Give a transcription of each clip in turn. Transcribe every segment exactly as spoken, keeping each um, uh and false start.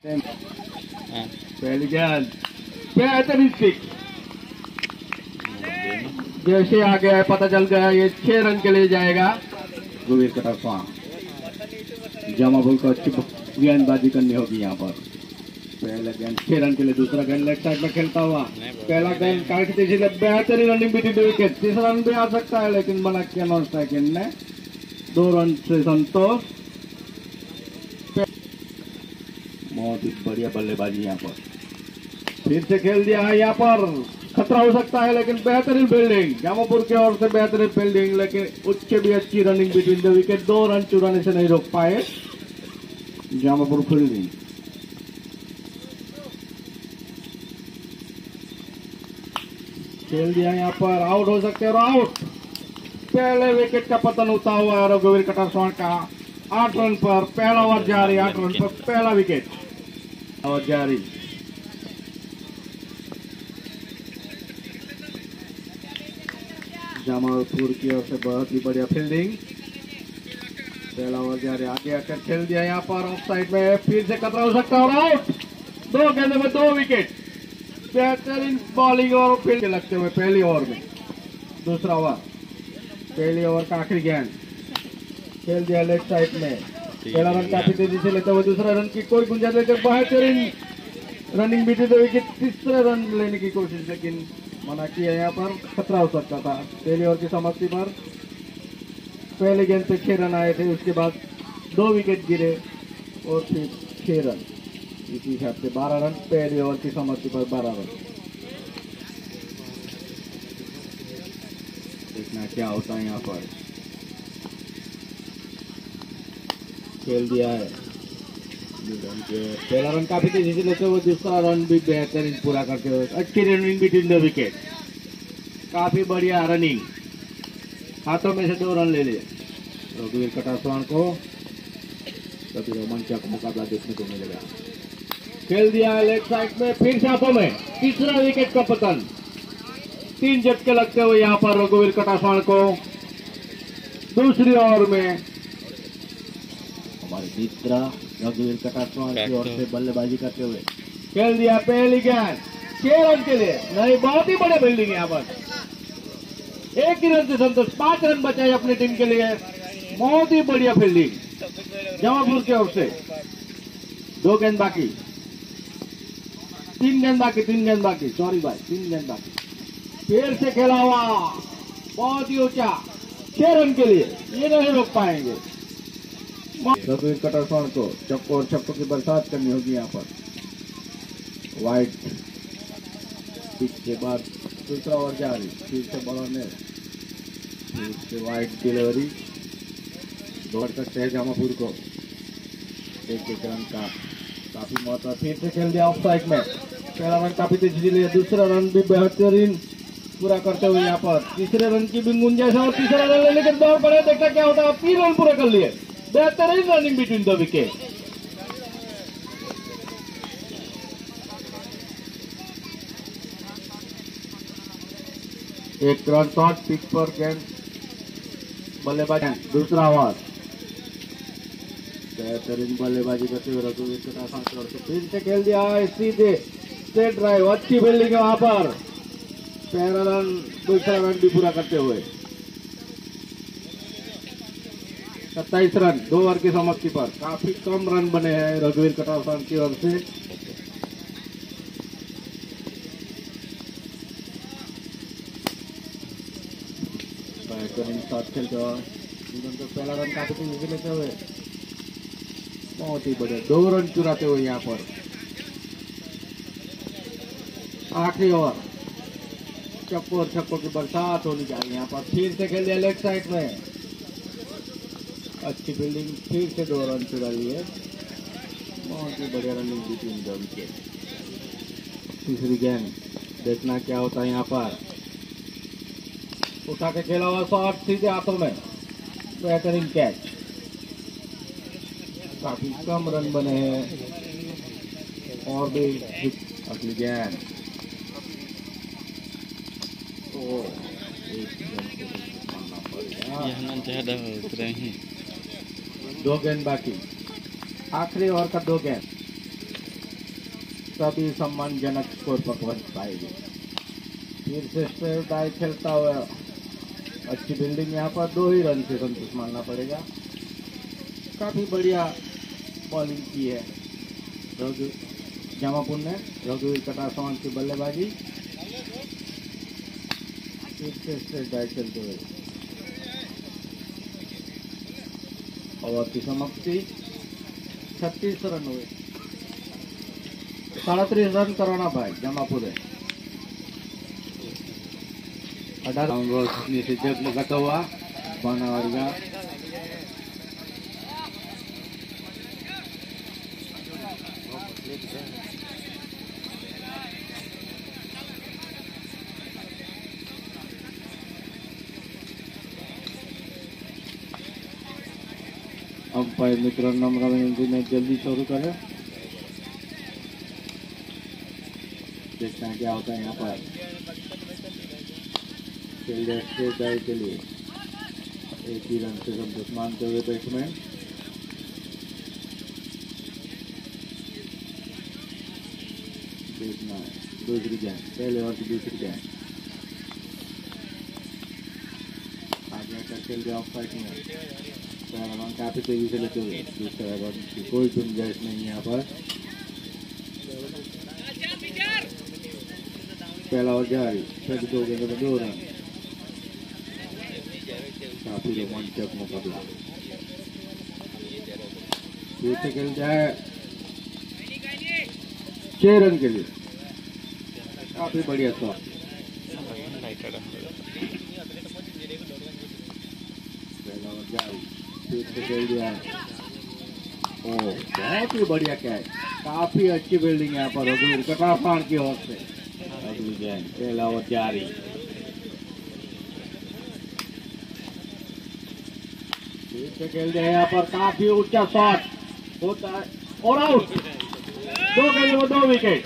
पहली गेंद बेहतरीन सिक्स। जैसे आ गया है पता चल गया ये छह रन के लिए जाएगा। गुवीर का तरफा जमापुर को अच्छी गेंदबाजी करनी होगी यहाँ पर। पहला गेंद छह रन के लिए, दूसरा गेंद लेग साइड में खेलता हुआ, पहला गेंद काट के बेहतरीन रनिंग बिटवीन द विकेट। तीसरा रन भी आ सकता है लेकिन बना किया नॉन स्ट्राइक ने। दो रन से संतोष। बहुत ही बढ़िया बल्लेबाजी यहाँ पर, फिर से खेल दिया है। यहाँ पर खतरा हो सकता है लेकिन बेहतरीन फील्डिंग जामापुर की ओर से, बेहतरीन फील्डिंग लेकिन उच्च भी अच्छी रनिंग बिटवीन द विकेट। दो रन चुराने से नहीं रोक पाए जामापुर फील्डिंग। खेल दिया यहाँ पर, आउट हो सकते हैं और आउट। पहले विकेट का पतन होता हुआ रघुवीर कटासवाण का। आठ रन पर पहला ओवर जारी, आठ रन पर पहला विकेट और जारी। जामापुर की ओर से बहुत ही बढ़िया फील्डिंग, पहला ओवर जारी। आगे आकर खेल दिया यहाँ पर ऑफ साइड में, फिर से खतरा हो सकता है और आउट। दो गेंदों में दो विकेट। बेहतरीन बॉलिंग और फील्ड लगते हुए पहली ओवर में। दूसरा ओवर, पहली ओवर का आखिरी गेंद खेल दिया लेग साइड में। पहला रन काफी तेजी से लेते हुए, दूसरा रन की कोई गुंजाइश लेकर बेहतरीन रनिंग बिटवीन द विकेट। तीसरा रन लेने की कोशिश लेकिन मना किया, यहाँ पर खतरा हो सकता था। पहली ओवर की समाप्ति पर पहले गेंद पे छह रन आए थे, उसके बाद दो विकेट गिरे और फिर छह रन, इसी हिसाब से बारह रन। पहली ओवर की समाप्ति पर बारह रन। देखना क्या होता है यहाँ पर। खेल दिया है, पहला रन काफी तेजी से लेते हुए, दूसरा रन भी बेहतरीन पूरा करते हुए। अच्छी रनिंग बिटवीन द विकेट, काफी बढ़िया रनिंग। हाथों में से दो रन ले लिए रघुवीर कटासवाण को। कभी रोमांचक मुकाबला देखने को मिलेगा। खेल दिया है लेग साइड में, फिर से हाथों में तीसरा विकेट का पतन। तीन झटके लगते हुए यहाँ पर रघुवीर कटासवाण को। दूसरी ओवर में हमारे मित्र रघुवीर कटासवाण की ओर से बल्लेबाजी करते हुए खेल दिया पहली गेंद छह रन के लिए। नहीं, बहुत ही बड़े फील्डिंग यहाँ पर। एक ही रन से संतोष, पांच रन बचाए अपनी टीम के लिए। बहुत ही बढ़िया फील्डिंग जमापुर की ओर से। दो गेंद बाकी, तीन गेंद बाकी, तीन गेंद बाकी, सॉरी भाई, तीन गेंद बाकी। फिर से खेला हुआ, बहुत ही ऊंचा, छह रन के लिए, ये नहीं रोक पाएंगे। रघुवीर कटासवाण को चक्कों और छक्कों की बरसात करनी होगी यहाँ पर। वाइड पिच के बाद दूसरा ओवर जारी, फिर से बॉलर ने फिर से वाइड डिलीवरी। दौड़ सकते हैं जामापुर को। एक एक रन का काफी महत्व। फिर से खेल दिया ऑफ साइड में, पहला रन काफी तेजी से लिया, दूसरा रन भी बेहतरीन पूरा करते हुए यहाँ पर। तीसरे रन की भी गुंजाइश और तीसरा रन लेने के दौड़ पड़े। देखा क्या होता है, तीन रन पूरे कर लिए। बेहतरीन रनिंग बिटवीन द विकेट। एक रन शॉट पिच पर गेंद बल्लेबाजी। दूसरा ओवर, बेहतरीन बल्लेबाजी करते हुए रघुवीर कटासवाण की ओर से फिर से खेल दिया है सीधे स्ट्रेट ड्राइव। अच्छी फील्डिंग है वहां पर। पहला रन, दूसरा रन भी पूरा करते हुए सत्ताईस रन दो ओवर की समाप्ति पर। काफी कम रन बने हैं रघुवीर कटासवाण की ओर से। बेहतरीन शॉट खेलते हुए पहला रन काफी तेजी से लेते हुए, बहुत ही बढ़िया दो रन चुराते हुए यहाँ पर। आखिरी ओवर, चक्कों और छक्कों की बरसात होनी चाहिए यहाँ पर। फिर से खेल दिया लेग साइड में, अच्छी फील्डिंग, फिर से दो रन चुरा लिए। बहुत ही बढ़िया रनिंग बिटवीन द विकेट। तीसरी गेंद, देखना क्या होता है यहाँ पर। उठा के खेला हुआ शॉट सीधे हाथों में, बेहतरीन कैच। काफी कम रन बने हैं और भी। अगली गेंद, ज्यादा उतरे हैं। दो गेंद बाकी, आखिरी ओवर का दो गेंद। तभी सम्मानजनक स्कोर पर पहुंच पाएगी। फिर से स्ट्रेट डाई खेलता हुआ अच्छी बिल्डिंग, यहाँ पर दो ही रन से संतोष मानना पड़ेगा। काफी बढ़िया बॉलिंग की है रघु जमापुर ने। रघुवीर कटासवान की बल्लेबाजी, फिर से स्ट्रेट डाई खेलते हुए ओवर की समाप्ति। छत्तीस रन हुए, साड़तीस रन कराना भाई जमापुर है। अठारह नीचे जग में लगा हुआ बनावरगा अंपायर मित्र नम्र विनंती में जल्दी शुरू करें। देखते हैं क्या होता है यहाँ पर। स्ट्रेट डाई के लिए एक ही रन से संतोष मानते हुए बैट्समैन। देखना है दूसरी गेंद, पहले ओवर की दूसरी गेंद आगे आकर खेल गया ऑफ साइड में। काफी तेजी से लेते हुए दूसरा ओवर की कोई गुंजाइश नहीं यहाँ पर। पहला ओवर जारी, फिर दो गेंदों में दो रन। काफी रोमांचक मुकाबला। फिर से खेल जाए छह रन के लिए, काफी बढ़िया शॉट। पहला ओवर जारी, फिर से खेल दिया। ओ बहुत ही बढ़िया कैच, काफी अच्छी बिल्डिंग यहाँ पर रघुवीर कटासवान की ओर से। पहला ओवर जारी, फिर से खेल दिया यहाँ पर, काफी ऊंचा शॉट होता है और आउट। दो गेंद में दो विकेट।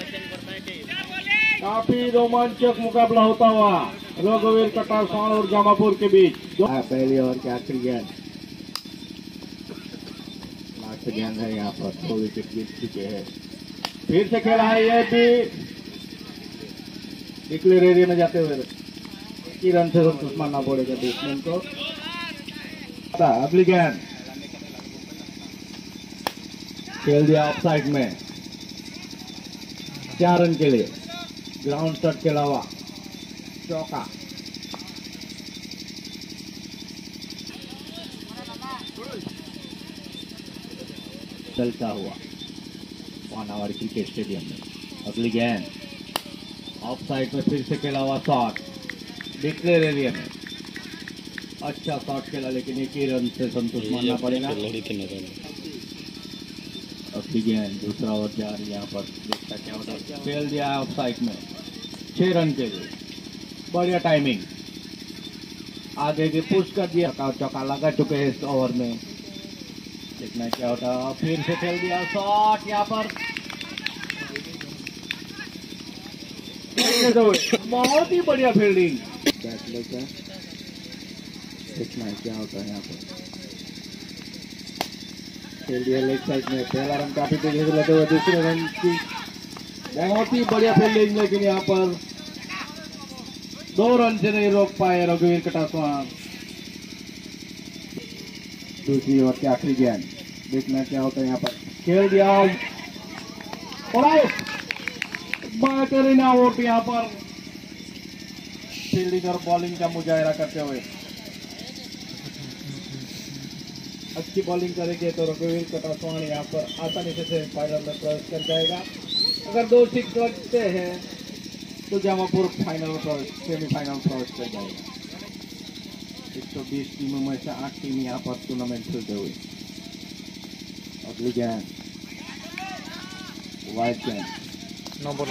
काफी रोमांचक मुकाबला होता हुआ रघुवीर कटासवान और जमापुर के बीच। पहली ओवर की आखिरी गेंद, लास्ट गेंद है यहाँ पर, दो विकेट गिर चुके हैं। फिर से खेला है ये भी डिक्लेयर एरिया में जाते हुए एक ही रन से संतोष मानना पड़ेगा बैट्समैन को। अगली गेंद खेल दिया ऑफ साइड में, चार रन के लिए। ग्राउंड शॉट के अलावा चौका। चलता हुआ पानावाड़ी क्रिकेट स्टेडियम में अगली गेंद ऑफ साइड में, फिर से खेला हुआ शॉट डिक्लेयर एरिया में। अच्छा शॉट खेला लेकिन एक ही रन से संतोष मानना पड़ेगा। अगली गेंद दूसरा ओवर जा रही है यहाँ पर, देखता क्या होता है। खेल दिया है ऑफ साइड में, छह रन के लिए। बढ़िया टाइमिंग, आगे की पुश कर दिया। चौका लगा चुके हैं इस ओवर में, देखना क्या होता है। फिर से खेल दिया शॉट यहाँ पर, बहुत ही बढ़िया फील्डिंग। बैट लेकर देखना क्या होता है यहाँ पर। खेल दिया लेग साइड में, पहला रन काफी तेजी से लेते हुए, दूसरे रन की बहुत ही बढ़िया फील्डिंग, लेकिन यहाँ पर दो रन से नहीं रोक पाए रघुवीर कटासवान। दूसरी ओवर की आखिरी गेंद, देखना क्या होता है यहाँ पर। खेल दिया और आउट, बेहतरीन आउट यहाँ पर फील्डिंग और बॉलिंग का मुजाहिरा करते हुए। अच्छी बॉलिंग करेंगे तो रघुवीर कटासवान यहाँ पर आसानी से सेमीफाइनल में प्रवेश कर जाएगा। अगर दो सिक्स लगते हैं तो जमापुर फाइनल में प्रवेश सेमीफाइनल में प्रवेश कर जाएगा। एक सौ बीस टीमों में से आठ टीम यहाँ पर टूर्नामेंट खेलते हुए। अगली गेंद वाइड गेंद, नो बॉल।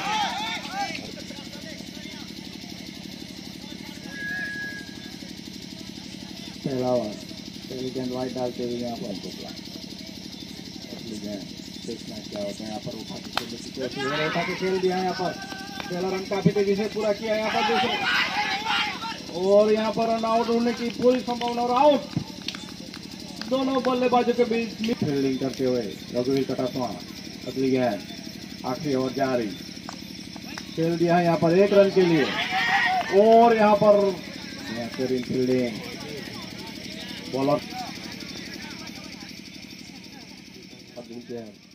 पहला ओवर, पहली गेंद वाइड डालते हुए यहाँ पर टोकला। अगली गेंद, देखना क्या होता है यहाँ पर। उठा के खेलने की कोशिश, उठा के खेल दिया यहाँ पर। पहला रन काफी तेजी से पूरा किया यहाँ पर दूसरा, और यहाँ पर रन आउट होने की पूरी संभावना और आउट। दोनों बल्लेबाजों के बीच फील्डिंग करते हुए रघुवीर कटासवान। अगली गेंद आखिरी ओवर जारी, खेल दिया है यहाँ पर एक रन के लिए और यहाँ पर बेहतरीन फील्डिंग बॉलर।